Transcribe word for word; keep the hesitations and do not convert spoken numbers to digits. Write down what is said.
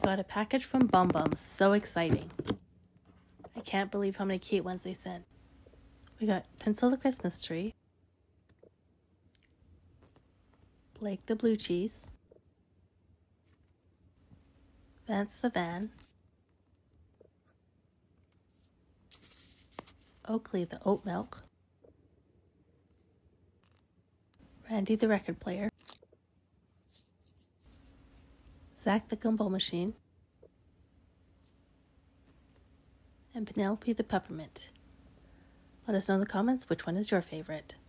got a package from BumBumz. So exciting. I can't believe how many cute ones they sent. We got Tinsel the Christmas Tree, Blake the Blue Cheese, Vance the Van, Oakley the Oat Milk, Randy the Record Player, Zach the Gumball Machine, and Penelope the Peppermint. Let us know in the comments which one is your favorite.